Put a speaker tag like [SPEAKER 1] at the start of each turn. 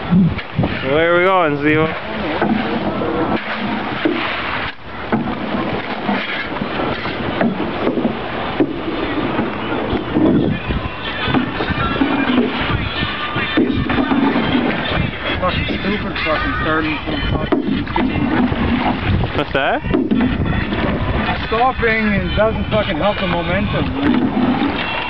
[SPEAKER 1] Where are we going, Zio?
[SPEAKER 2] Fucking stupid fucking starting from
[SPEAKER 1] What's that?
[SPEAKER 2] stopping and doesn't fucking help the momentum.